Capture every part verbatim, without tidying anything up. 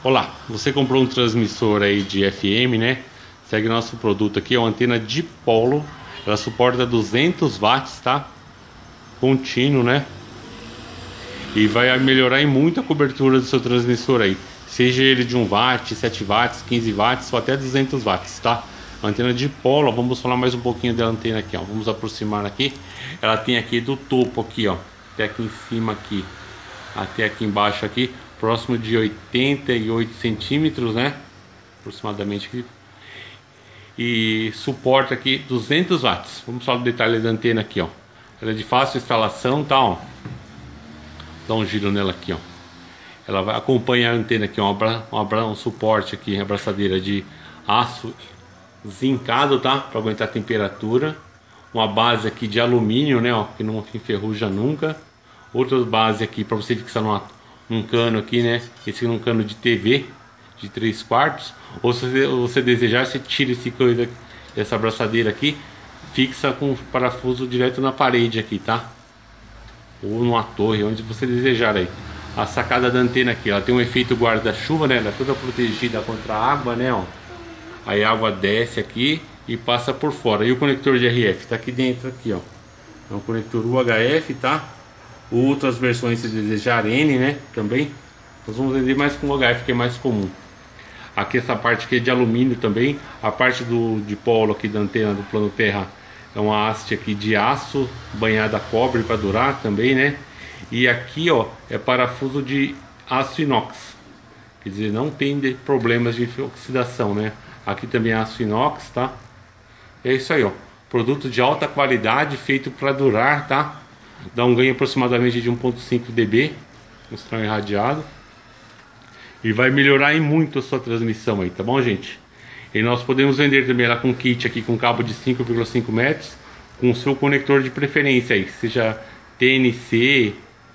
Olá, você comprou um transmissor aí de F M, né? Segue nosso produto aqui, é uma antena dipolo. Ela suporta duzentos watts, tá? Contínuo, né? E vai melhorar em muito a cobertura do seu transmissor aí. Seja ele de um watt, sete watts, quinze watts ou até duzentos watts, tá? A antena dipolo, vamos falar mais um pouquinho da antena aqui, ó. Vamos aproximar aqui. Ela tem aqui do topo aqui, ó, até aqui em cima aqui, até aqui embaixo aqui, próximo de oitenta e oito centímetros, né? Aproximadamente aqui. E suporta aqui duzentos watts. Vamos falar do detalhe da antena aqui, ó. Ela é de fácil instalação, tá, ó. Dá um giro nela aqui, ó. Ela vai acompanhar a antena aqui, ó, um, abra, um suporte aqui, abraçadeira de aço zincado, tá? Para aguentar a temperatura. Uma base aqui de alumínio, né, ó, que não enferruja nunca. Outra base aqui para você fixar numa, num cano aqui, né? Esse é um cano de T V de três quartos. Ou se você, você desejar, você tira esse coisa, essa abraçadeira aqui, fixa com o parafuso direto na parede aqui, tá? Ou numa torre, onde você desejar aí. A sacada da antena aqui, ela tem um efeito guarda-chuva, né? Ela é toda protegida contra a água, né, ó. Aí a água desce aqui e passa por fora. E o conector de R F tá aqui dentro aqui, ó. É um conector U H F, tá? Outras versões, se desejar, N, né, também. Nós vamos vender mais com U H F, que é mais comum. Aqui essa parte aqui é de alumínio também. A parte do dipolo aqui da antena do plano terra é uma haste aqui de aço banhada a cobre para durar também, né? E aqui, ó, é parafuso de aço inox. Quer dizer, não tem problemas de oxidação, né? Aqui também é aço inox, tá? É isso aí, ó. Produto de alta qualidade, feito para durar, tá? Dá um ganho aproximadamente de um ponto cinco decibéis, um sinal irradiado. E vai melhorar em muito a sua transmissão aí, tá bom, gente? E nós podemos vender também ela com kit aqui com cabo de cinco vírgula cinco metros, com o seu conector de preferência aí, seja T N C,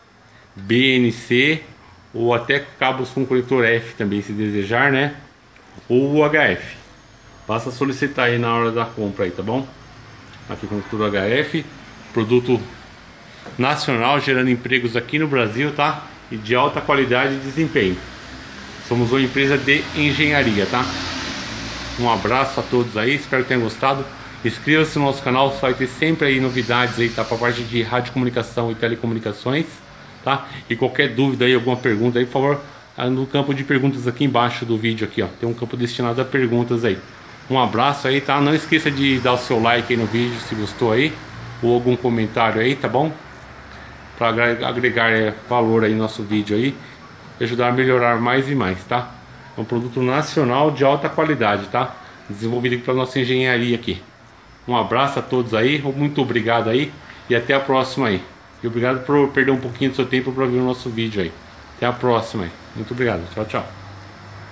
B N C ou até cabos com conector F também, se desejar, né? Ou U H F. Basta solicitar aí na hora da compra aí, tá bom? Aqui conector U H F, produto nacional, gerando empregos aqui no Brasil, tá? E de alta qualidade e desempenho. Somos uma empresa de engenharia, tá? Um abraço a todos aí, espero que tenham gostado. Inscreva-se no nosso canal, só vai ter sempre aí novidades aí, tá? Pra parte de radiocomunicação e telecomunicações, tá? E qualquer dúvida aí, alguma pergunta aí, por favor, no campo de perguntas aqui embaixo do vídeo aqui, ó. Tem um campo destinado a perguntas aí. Um abraço aí, tá? Não esqueça de dar o seu like aí no vídeo se gostou aí, ou algum comentário aí, tá bom? Para agregar é, valor aí no nosso vídeo aí e ajudar a melhorar mais e mais, tá? É um produto nacional de alta qualidade, tá? Desenvolvido pela nossa engenharia aqui. Um abraço a todos aí, muito obrigado aí e até a próxima aí. E obrigado por perder um pouquinho do seu tempo para ver o nosso vídeo aí. Até a próxima aí. Muito obrigado. Tchau, tchau.